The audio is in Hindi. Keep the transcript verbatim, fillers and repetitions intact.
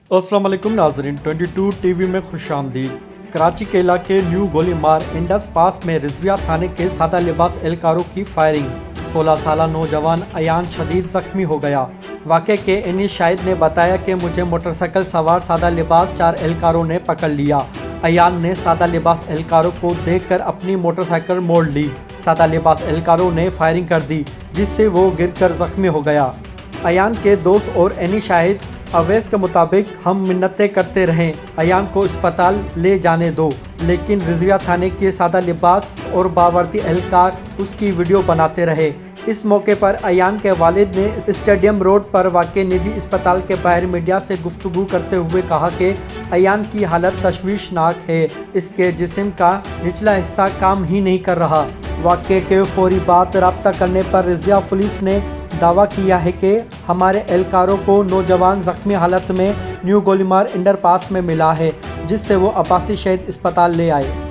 अस्सलाम वालेकुम नाज़रीन, बाईस टीवी में खुशामदीद। कराची के इलाके न्यू गोलीमार इंडस पास में रिजविया थाने के सादा लिबास एहलकारों की फायरिंग। सोलह साल नौजवान अयान शदीद जख्मी हो गया। वाक़े के इन्हीं शाहिद ने बताया कि मुझे मोटरसाइकिल सवार सादा लिबास चार एहलकारों ने पकड़ लिया। अयान ने सादा लिबास एहलकारों को देखकर अपनी मोटरसाइकिल मोड़ ली। सादा लिबास एहलकारों ने फायरिंग कर दी, जिससे वो गिरकर जख्मी हो गया। अयान के दोस्त और एनी शाहिद अवैस के मुताबिक हम मिन्नतें करते रहें, अयान को अस्पताल ले जाने दो, लेकिन रिजविया थाने के सादा लिबास और बावर्दी एहलकार उसकी वीडियो बनाते रहे। इस मौके पर अयान के वालिद ने स्टेडियम रोड पर वाक़े निजी अस्पताल के बाहर मीडिया से गुफ्तगू करते हुए कहा कि अयान की हालत तशवीशनाक है, इसके जिस्म का निचला हिस्सा काम ही नहीं कर रहा। वाक़े के फौरी बाद रब्ता करने पर रिजविया पुलिस ने दावा किया है कि हमारे एहलकारों को नौजवान जख्मी हालत में न्यू गोलीमार इंडर पास में मिला है, जिससे वो अब्बासी शहीद अस्पताल ले आए।